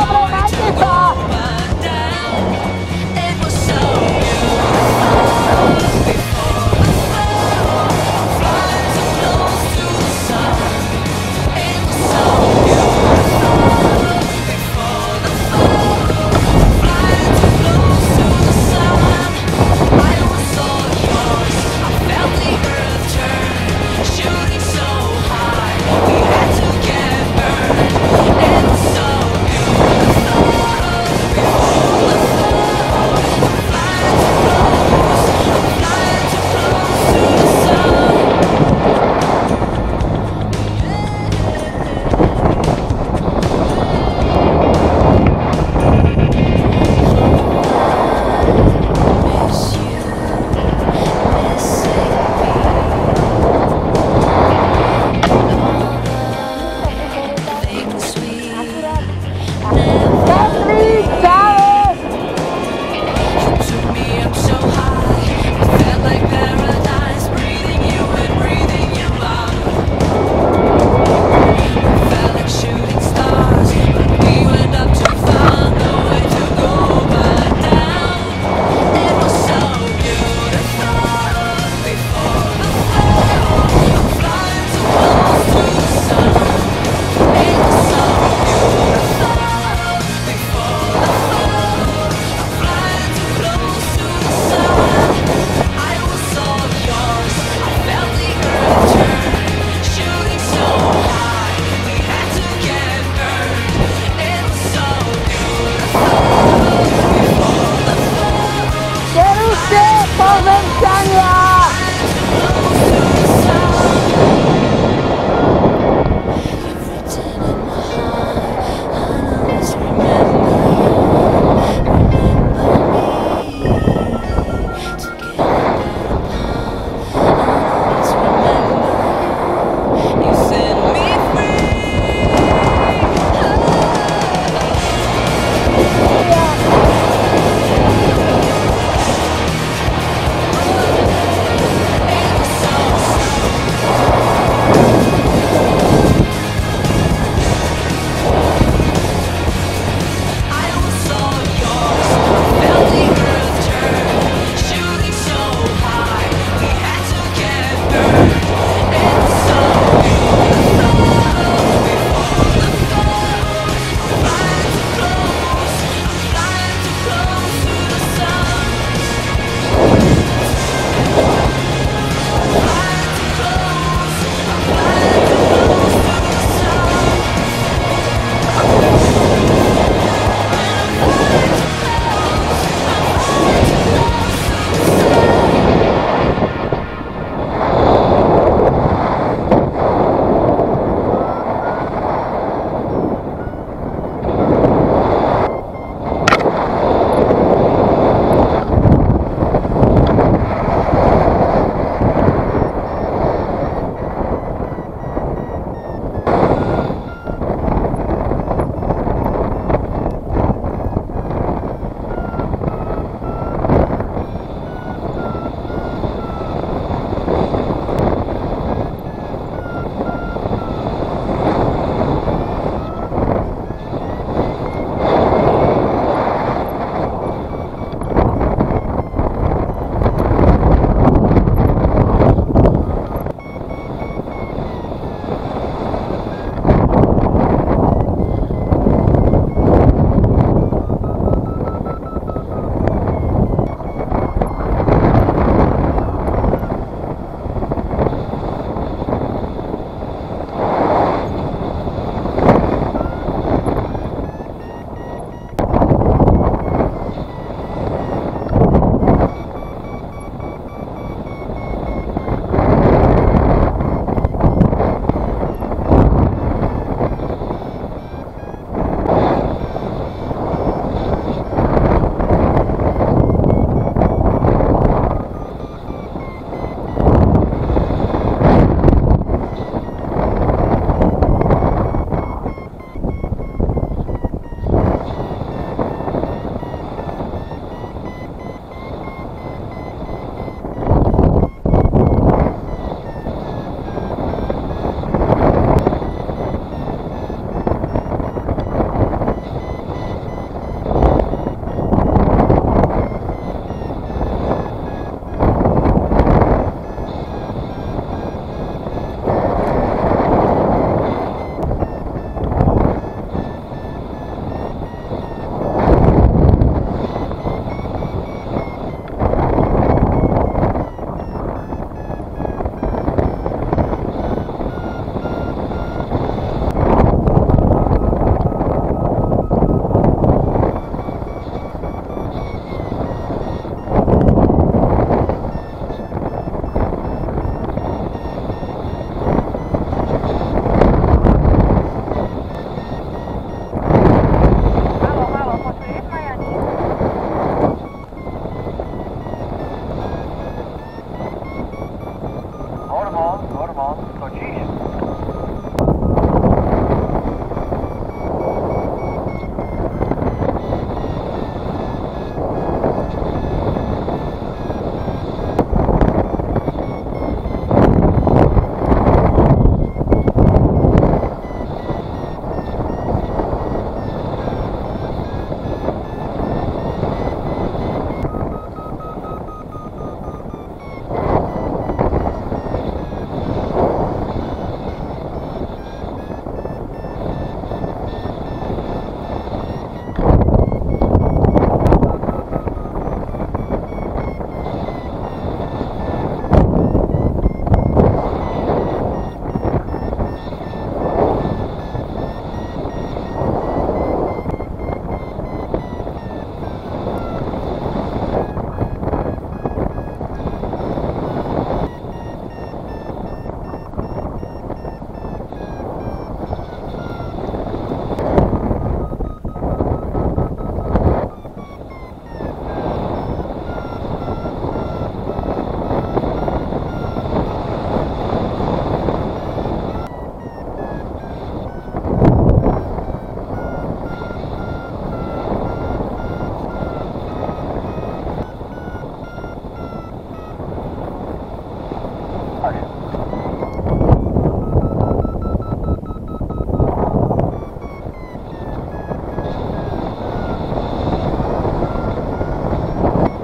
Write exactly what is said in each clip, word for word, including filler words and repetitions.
Shooting so high, we had to get burned. It was so beautiful.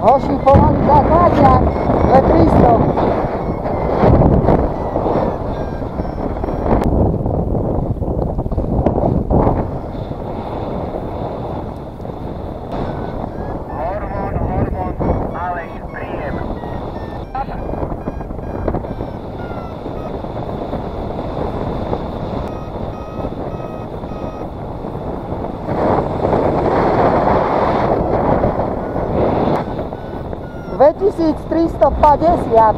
Hoši pomaly zakladia, dve tristo. Hormón, hormón, Aleš, príjem. dvetisíctristopäťdesiat.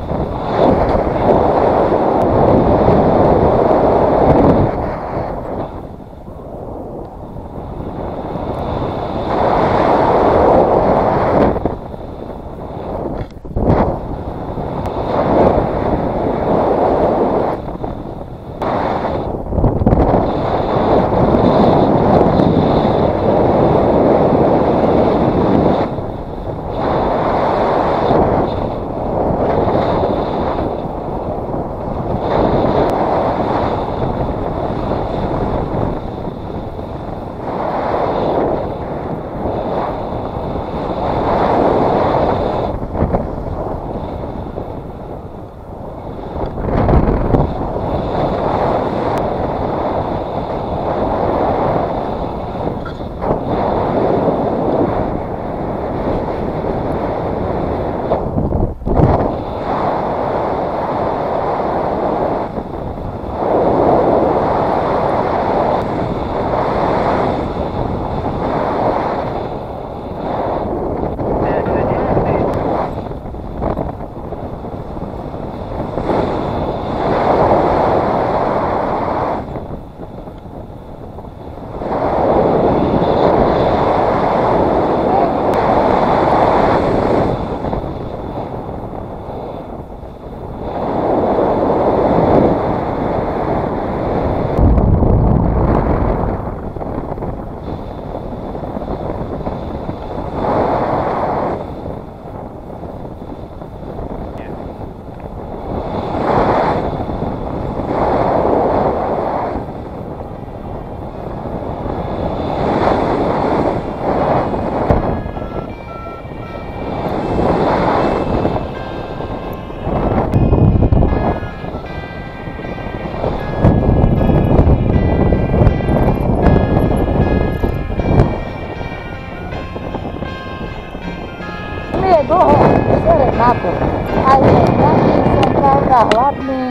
Dlho sere na to. Aj taký som pravda hladný.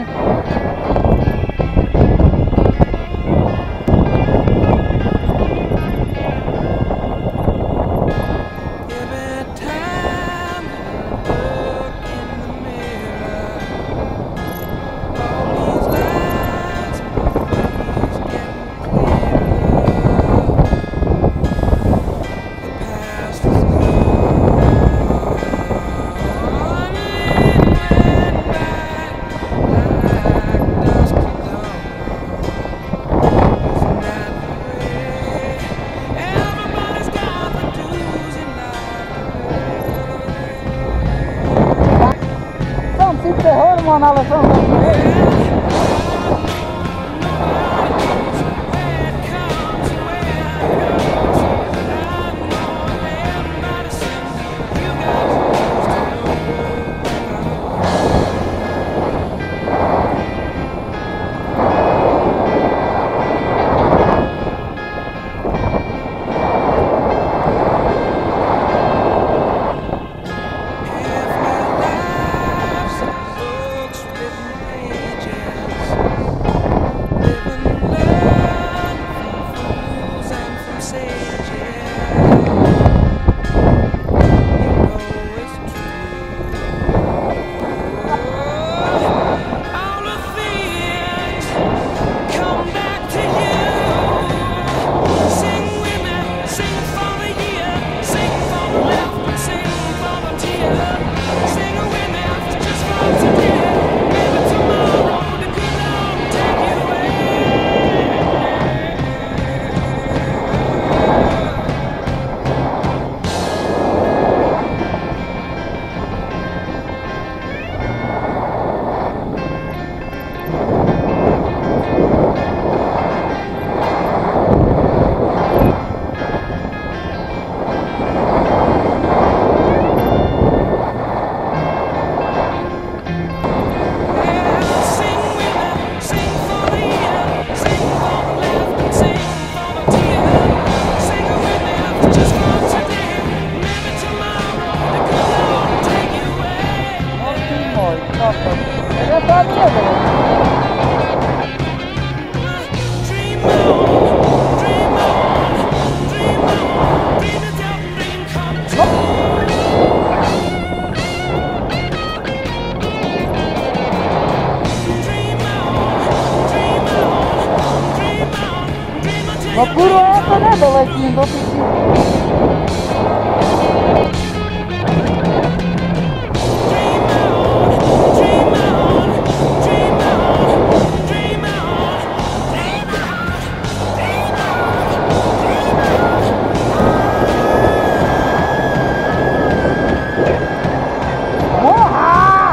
Hormón, ale som Books, written pages. just for today. Maybe tomorrow the good Lord will take you away. Oči môj, toto. Ja to neviem. Dream on, dream on, dream on, dream until the dream come true. Dream on, dream on, dream on, dream until No you kurva, ja to nedoletím do piči. dream on, dream on, dream on, dream on, dream Moha!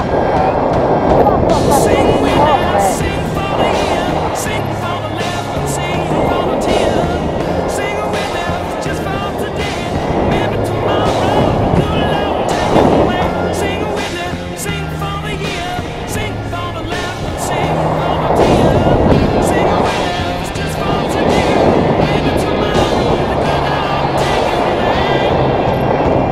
Sing with us, sing for the year, sing for the left and sing for the tear. Sing with us just for today, maybe tomorrow the good Lord will take you away. Sing with us, sing for the year, sing for the left and sing for the tear. Sing with us just for today, maybe tomorrow the good Lord will take you away.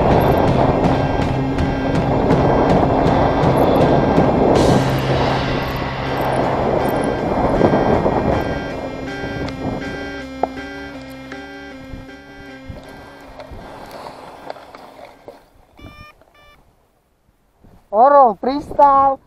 Orol pristál